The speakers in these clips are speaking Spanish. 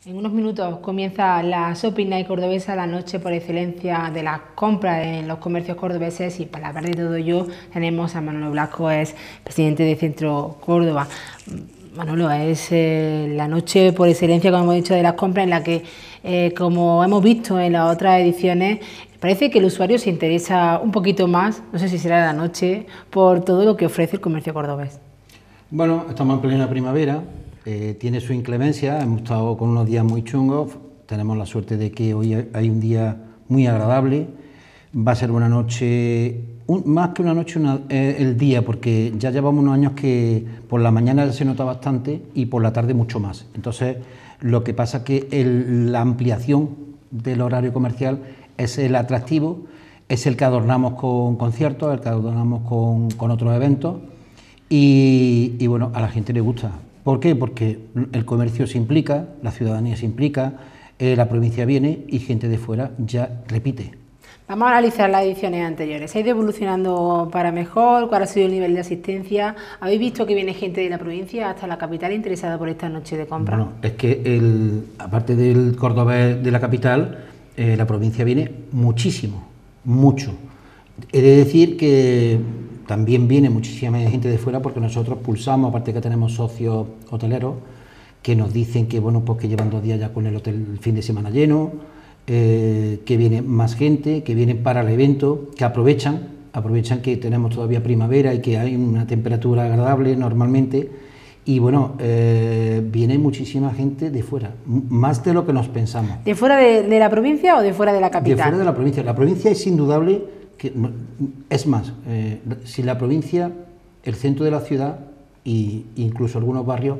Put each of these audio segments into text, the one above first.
En unos minutos comienza la Shopping Night cordobesa, la noche por excelencia de las compras en los comercios cordobeses, y para hablar de todo ello tenemos a Manolo Blasco, es presidente de Centro Córdoba. Manolo, es la noche por excelencia, como hemos dicho, de las compras en la que, como hemos visto en las otras ediciones, parece que el usuario se interesa un poquito más, no sé si será la noche, por todo lo que ofrece el comercio cordobés. Bueno, estamos en plena primavera. Tiene su inclemencia, hemos estado con unos días muy chungos, tenemos la suerte de que hoy hay un día muy agradable, va a ser una noche, más que una noche, el día, porque ya llevamos unos años que por la mañana se nota bastante y por la tarde mucho más. Entonces, lo que pasa es que la ampliación del horario comercial es el atractivo, es el que adornamos con conciertos, el que adornamos con otros eventos y bueno, a la gente le gusta. ¿Por qué? Porque el comercio se implica, la ciudadanía se implica, la provincia viene y gente de fuera ya repite. Vamos a analizar las ediciones anteriores. ¿Ha ido evolucionando para mejor? ¿Cuál ha sido el nivel de asistencia? ¿Habéis visto que viene gente de la provincia hasta la capital interesada por esta noche de compra? Bueno, es que aparte del cordobés de la capital, la provincia viene muchísimo, mucho. He de decir que también viene muchísima gente de fuera porque nosotros pulsamos, aparte que tenemos socios hoteleros que nos dicen que bueno, pues que llevan 2 días ya con el hotel el fin de semana lleno, que viene más gente, que vienen para el evento, que aprovechan que tenemos todavía primavera y que hay una temperatura agradable normalmente y bueno, viene muchísima gente de fuera, más de lo que nos pensamos. ¿De fuera de la provincia o de fuera de la capital? De fuera de la provincia. La provincia es indudable. Es más, si la provincia, el centro de la ciudad e incluso algunos barrios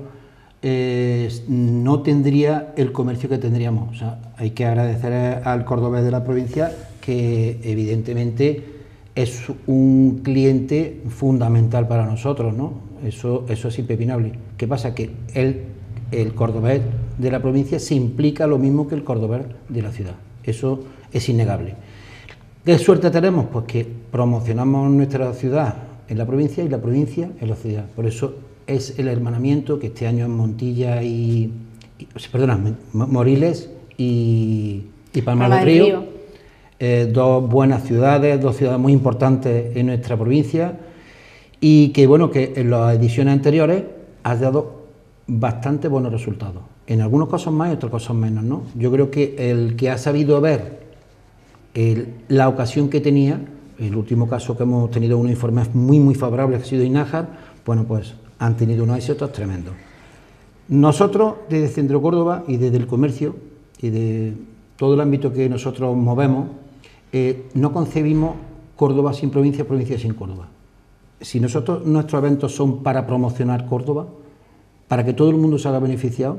no tendría el comercio que tendríamos. O sea, hay que agradecer al cordobés de la provincia que evidentemente es un cliente fundamental para nosotros, ¿no? Eso es impepinable. ¿Qué pasa? Que el cordobés de la provincia se implica lo mismo que el cordobés de la ciudad. Eso es innegable. ¿Qué suerte tenemos? Pues que promocionamos nuestra ciudad en la provincia y la provincia en la ciudad. Por eso es el hermanamiento que este año en Montilla Moriles y Palma del Río, 2 buenas ciudades, 2 ciudades muy importantes en nuestra provincia y que bueno, que en las ediciones anteriores ha dado bastante buenos resultados. En algunos casos más y otros casos menos, ¿no? Yo creo que el que ha sabido ver la ocasión que tenía, el último caso que hemos tenido unos informes muy favorables, que ha sido Inájar, bueno, pues han tenido unos éxitos tremendos. Nosotros, desde Centro Córdoba y desde el comercio y de todo el ámbito que nosotros movemos, no concebimos Córdoba sin provincia, provincia sin Córdoba. Si nuestros eventos son para promocionar Córdoba, para que todo el mundo se haga beneficiado,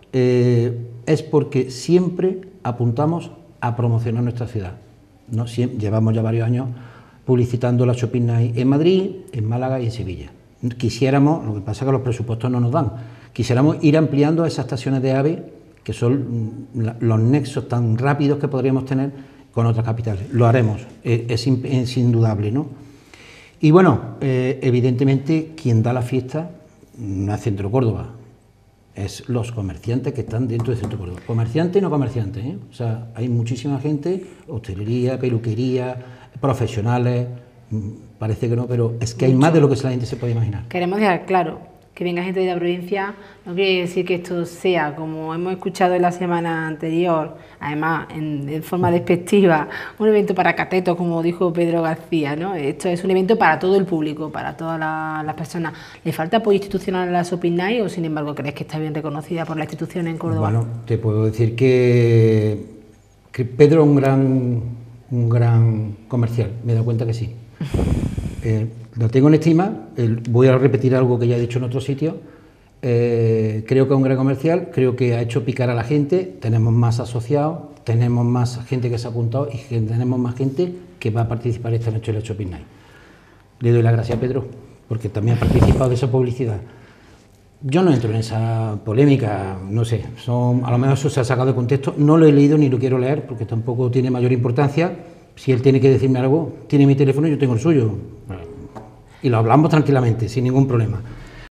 es porque siempre apuntamos a promocionar nuestra ciudad, ¿no? Llevamos ya varios años publicitando la Shopping Night en Madrid, en Málaga y en Sevilla. Quisiéramos, lo que pasa es que los presupuestos no nos dan, quisiéramos ir ampliando esas estaciones de AVE, que son los nexos tan rápidos que podríamos tener con otras capitales. Lo haremos, es indudable, ¿no? Y bueno, evidentemente quien da la fiesta no es Centro Córdoba, es los comerciantes que están dentro de Centro Córdoba. Comerciantes y no comerciantes, ¿eh? O sea, hay muchísima gente, hostelería, peluquería, profesionales, parece que no, pero es que hay más de lo que la gente se puede imaginar. Queremos dejar claro que venga gente de la provincia, no quiere decir que esto sea, como hemos escuchado en la semana anterior, además de forma despectiva, un evento para catetos, como dijo Pedro García, ¿no? Esto es un evento para todo el público, para todas las personas. ¿Le falta apoyo institucional a la Shopping Night o, sin embargo, crees que está bien reconocida por la institución en Córdoba? Bueno, te puedo decir que Pedro es un gran comercial, me he dado cuenta que sí. Lo tengo en estima, voy a repetir algo que ya he dicho en otro sitio, creo que es un gran comercial, creo que ha hecho picar a la gente, tenemos más asociados, tenemos más gente que se ha apuntado y tenemos más gente que va a participar esta noche en la Shopping Night. Le doy las gracias a Pedro, porque también ha participado de esa publicidad. Yo no entro en esa polémica, no sé, a lo mejor eso se ha sacado de contexto, no lo he leído ni lo quiero leer porque tampoco tiene mayor importancia. Si él tiene que decirme algo, tiene mi teléfono y yo tengo el suyo. Y lo hablamos tranquilamente, sin ningún problema.